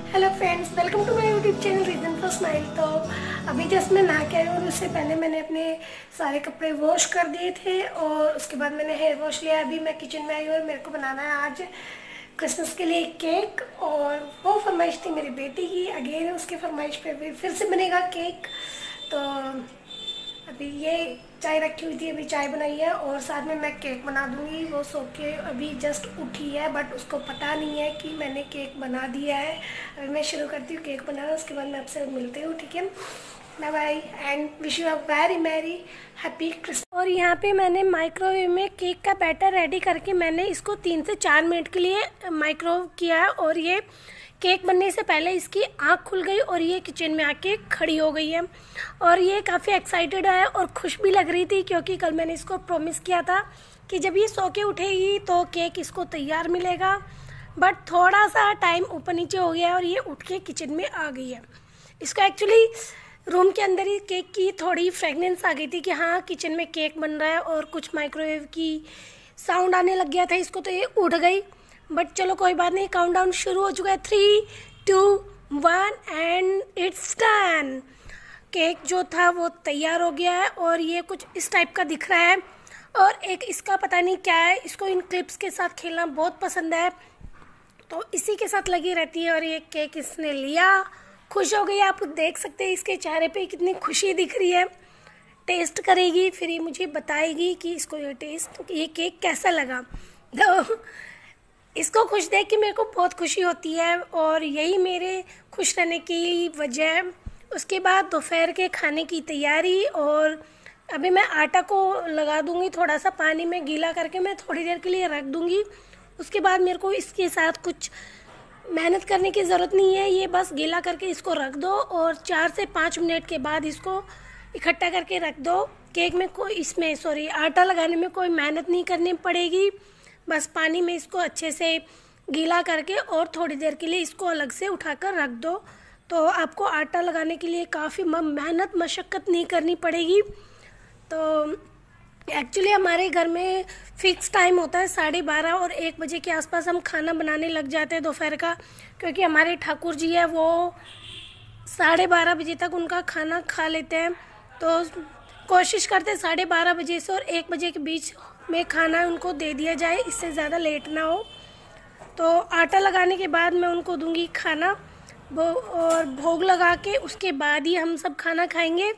Hello friends, welcome to my YouTube channel reason for smile. तो अभी just मैं नहा के आई हूँ और उससे पहले मैंने अपने सारे कपड़े वॉश कर दिए थे और उसके बाद मैंने हेयर वॉश लिया। अभी मैं किचन में आई हूँ और मेरे को बनाना है आज क्रिसमस के लिए केक, और वो फरमाइश थी मेरी बेटी की। अगेन उसके फरमाइश पे भी फिर से बनेगा केक। तो अभी ये चाय रखी हुई थी, अभी चाय बनाई है और साथ में मैं केक बना दूंगी। वो सो के अभी जस्ट उठी है, बट उसको पता नहीं है कि मैंने केक बना दिया है। अभी मैं शुरू करती हूँ केक बनाना, उसके बाद मैं आपसे मिलती हूँ। ठीक है, bye bye and wish you a very merry happy Christmas. और यहाँ पे मैंने माइक्रोवेव में केक का बैटर रेडी करके मैंने इसको 3 से 4 मिनट के लिए माइक्रोवेव किया है। और ये केक बनने से पहले इसकी आँख खुल गई और ये किचन में आके खड़ी हो गई है। और ये काफ़ी एक्साइटेड है और खुश भी लग रही थी, क्योंकि कल मैंने इसको प्रॉमिस किया था कि जब ये सो के उठेगी तो केक इसको तैयार मिलेगा। बट थोड़ा सा टाइम ऊपर नीचे हो गया और ये उठ के किचन में आ गई है। इसको एक्चुअली रूम के अंदर ही केक की थोड़ी फ्रेगनेंस आ गई थी कि हाँ किचन में केक बन रहा है, और कुछ माइक्रोवेव की साउंड आने लग गया था इसको, तो ये उठ गई। बट चलो कोई बात नहीं, काउंटडाउन शुरू हो चुका है। 3, 2, 1 एंड इट्स डन। केक जो था वो तैयार हो गया है और ये कुछ इस टाइप का दिख रहा है। और एक इसका पता नहीं क्या है, इसको इन क्लिप्स के साथ खेलना बहुत पसंद है, तो इसी के साथ लगी रहती है। और ये केक इसने लिया, खुश हो गई। आप देख सकते हैं इसके चेहरे पे कितनी खुशी दिख रही है। टेस्ट करेगी, फिर ये मुझे बताएगी कि इसको ये केक कैसा लगा। तो इसको खुश देख के मेरे को बहुत खुशी होती है और यही मेरे खुश रहने की वजह है। उसके बाद दोपहर के खाने की तैयारी, और अभी मैं आटा को लगा दूंगी थोड़ा सा पानी में गीला करके, मैं थोड़ी देर के लिए रख दूंगी। उसके बाद मेरे को इसके साथ कुछ मेहनत करने की ज़रूरत नहीं है, ये बस गीला करके इसको रख दो और 4 से 5 मिनट के बाद इसको इकट्ठा करके रख दो। केक में आटा लगाने में कोई मेहनत नहीं करनी पड़ेगी, बस पानी में इसको अच्छे से गीला करके और थोड़ी देर के लिए इसको अलग से उठाकर रख दो। तो आपको आटा लगाने के लिए काफ़ी मेहनत मशक्क़त नहीं करनी पड़ेगी। तो एक्चुअली हमारे घर में फ़िक्स टाइम होता है 12:30 और 1 बजे के आसपास हम खाना बनाने लग जाते हैं दोपहर का, क्योंकि हमारे ठाकुर जी है वो 12:30 बजे तक उनका खाना खा लेते हैं। तो कोशिश करते हैं 12:30 बजे से और 1 बजे के बीच में खाना उनको दे दिया जाए, इससे ज़्यादा लेट ना हो। तो आटा लगाने के बाद मैं उनको दूंगी खाना और भोग लगा के उसके बाद ही हम सब खाना खाएंगे।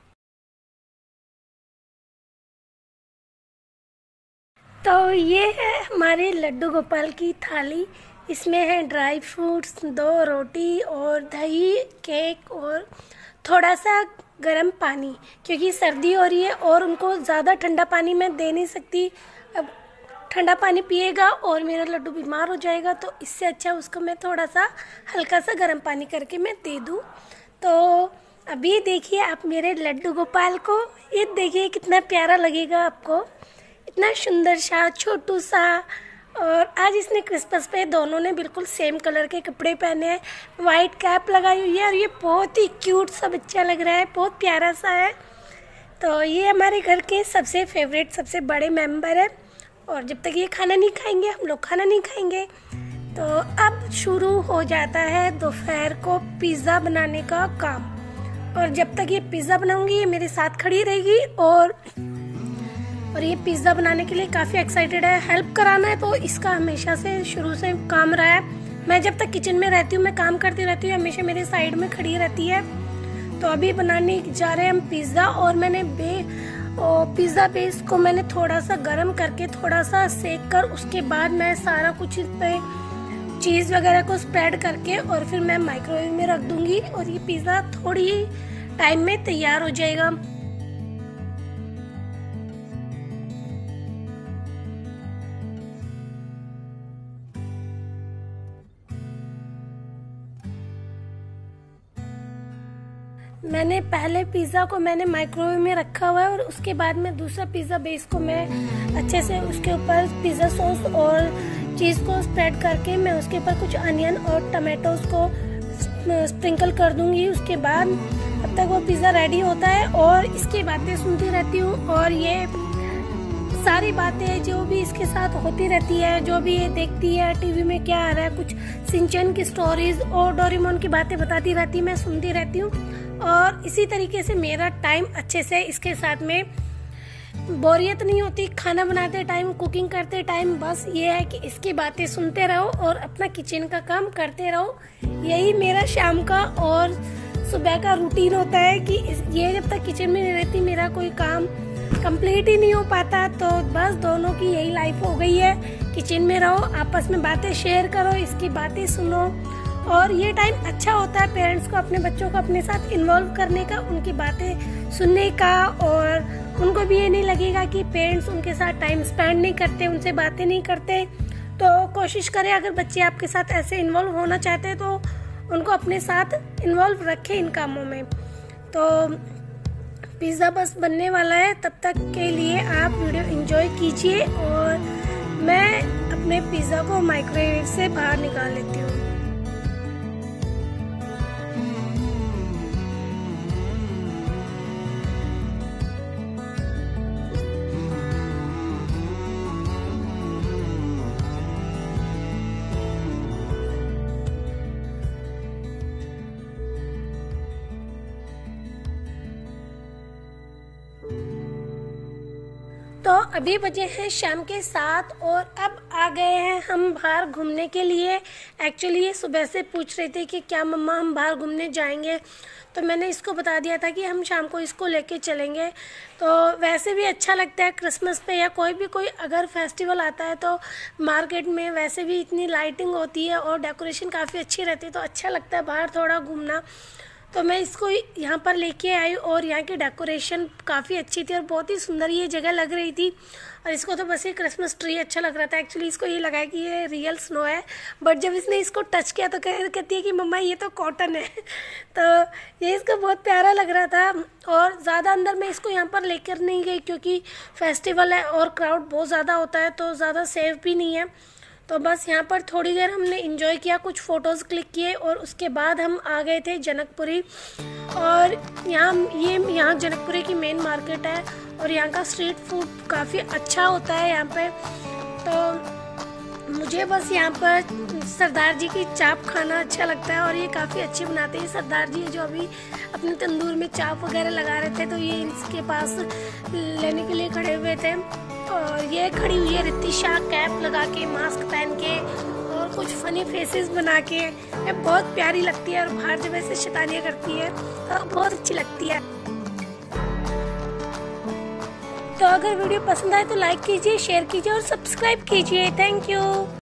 तो ये है हमारे लड्डू गोपाल की थाली। इसमें है ड्राई फ्रूट्स, 2 रोटी और दही, केक और थोड़ा सा गर्म पानी, क्योंकि सर्दी हो रही है और उनको ज़्यादा ठंडा पानी मैं दे नहीं सकती। अब ठंडा पानी पिएगा और मेरा लड्डू बीमार हो जाएगा, तो इससे अच्छा उसको मैं थोड़ा सा हल्का सा गर्म पानी करके मैं दे दूँ। तो अभी देखिए आप मेरे लड्डू गोपाल को, ये देखिए कितना प्यारा लगेगा आपको, इतना सुंदर सा छोटू सा। और आज इसने क्रिसमस पे दोनों ने बिल्कुल सेम कलर के कपड़े पहने हैं, वाइट कैप लगाई हुई है और ये बहुत ही क्यूट सा बच्चा लग रहा है, बहुत प्यारा सा है। तो ये हमारे घर के सबसे फेवरेट, सबसे बड़े मेंबर है, और जब तक ये खाना नहीं खाएंगे हम लोग खाना नहीं खाएंगे। तो अब शुरू हो जाता है दोपहर को पिज़्ज़ा बनाने का काम, और जब तक ये पिज़्ज़ा बनाऊंगी ये मेरे साथ खड़ी रहेगी। और ये पिज़्ज़ा बनाने के लिए काफ़ी एक्साइटेड है, हेल्प कराना है, तो इसका हमेशा से शुरू से काम रहा है। मैं जब तक किचन में रहती हूँ मैं काम करती रहती हूँ, हमेशा मेरे साइड में खड़ी रहती है। तो अभी बनाने जा रहे हैं हम पिज़्ज़ा, और मैंने पिज़्ज़ा बेस को मैंने थोड़ा सा गर्म करके थोड़ा सा सेक कर उसके बाद मैं सारा कुछ इस पे चीज़ वगैरह को स्प्रेड करके और फिर मैं माइक्रोवेव में रख दूंगी और ये पिज़्ज़ा थोड़ी टाइम में तैयार हो जाएगा। मैंने पहले पिज़्ज़ा को मैंने माइक्रोवेव में रखा हुआ है और उसके बाद में दूसरा पिज़्ज़ा बेस को मैं अच्छे से उसके ऊपर पिज़्ज़ा सॉस और चीज़ को स्प्रेड करके मैं उसके ऊपर कुछ अनियन और टमाटोज को स्प्रिंकल कर दूंगी। उसके बाद अब तक वो पिज़्ज़ा रेडी होता है और इसकी बातें सुनती रहती हूँ और ये सारी बातें जो भी इसके साथ होती रहती है, जो भी ये देखती है टीवी में क्या आ रहा है, कुछ सिंचन की स्टोरीज और डोरेमोन की बातें बताती रहती है, मैं सुनती रहती हूँ। और इसी तरीके से मेरा टाइम अच्छे से इसके साथ में बोरियत नहीं होती। खाना बनाते टाइम, कुकिंग करते टाइम बस ये है कि इसकी बातें सुनते रहो और अपना किचन का काम करते रहो। यही मेरा शाम का और सुबह का रूटीन होता है कि ये जब तक किचन में नहीं रहती मेरा कोई काम कंप्लीट ही नहीं हो पाता। तो बस दोनों की यही लाइफ हो गई है, किचन में रहो, आपस में बातें शेयर करो, इसकी बातें सुनो। और ये टाइम अच्छा होता है पेरेंट्स को अपने बच्चों को अपने साथ इन्वॉल्व करने का, उनकी बातें सुनने का, और उनको भी ये नहीं लगेगा कि पेरेंट्स उनके साथ टाइम स्पेंड नहीं करते, उनसे बातें नहीं करते। तो कोशिश करें, अगर बच्चे आपके साथ ऐसे इन्वॉल्व होना चाहते हैं तो उनको अपने साथ इन्वॉल्व रखें इन कामों में। तो पिज़्ज़ा बस बनने वाला है, तब तक के लिए आप वीडियो एंजॉय कीजिए और मैं अपने पिज़्ज़ा को माइक्रोवेव से बाहर निकाल लेती हूँ। तो अभी बजे हैं शाम के 7 और अब आ गए हैं हम बाहर घूमने के लिए। एक्चुअली ये सुबह से पूछ रही थी कि क्या मम्मा हम बाहर घूमने जाएंगे, तो मैंने इसको बता दिया था कि हम शाम को इसको लेके चलेंगे। तो वैसे भी अच्छा लगता है क्रिसमस पे या कोई अगर फेस्टिवल आता है तो मार्केट में वैसे भी इतनी लाइटिंग होती है और डेकोरेशन काफ़ी अच्छी रहती है, तो अच्छा लगता है बाहर थोड़ा घूमना। तो मैं इसको यहाँ पर लेके आई और यहाँ की डेकोरेशन काफ़ी अच्छी थी और बहुत ही सुंदर ये जगह लग रही थी। और इसको तो बस ये क्रिसमस ट्री अच्छा लग रहा था। एक्चुअली इसको ये लगा कि ये रियल स्नो है, बट जब इसने इसको टच किया तो कहती है कि मम्मा ये तो कॉटन है। तो ये इसको बहुत प्यारा लग रहा था। और ज़्यादा अंदर मैं इसको यहाँ पर लेकर नहीं गई क्योंकि फेस्टिवल है और क्राउड बहुत ज़्यादा होता है, तो ज़्यादा सेफ भी नहीं है। तो बस यहाँ पर थोड़ी देर हमने एंजॉय किया, कुछ फ़ोटोज़ क्लिक किए और उसके बाद हम आ गए थे जनकपुरी। और यहाँ जनकपुरी की मेन मार्केट है और यहाँ का स्ट्रीट फूड काफ़ी अच्छा होता है यहाँ पे। तो मुझे बस यहाँ पर सरदार जी की चाप खाना अच्छा लगता है और ये काफ़ी अच्छी बनाते हैं। सरदार जी जो अभी अपने तंदूर में चाप वगैरह लगा रहे थे, तो ये इसके पास लेने के लिए खड़े हुए थे। और ये खड़ी हुई है रितिशा, कैप लगा के, मास्क पहन के और कुछ फनी फेसेस बना के। ये बहुत प्यारी लगती है और बाहर जब ऐसे शैतानियाँ करती है तो बहुत अच्छी लगती है। तो अगर वीडियो पसंद आए तो लाइक कीजिए, शेयर कीजिए और सब्सक्राइब कीजिए। Thank you.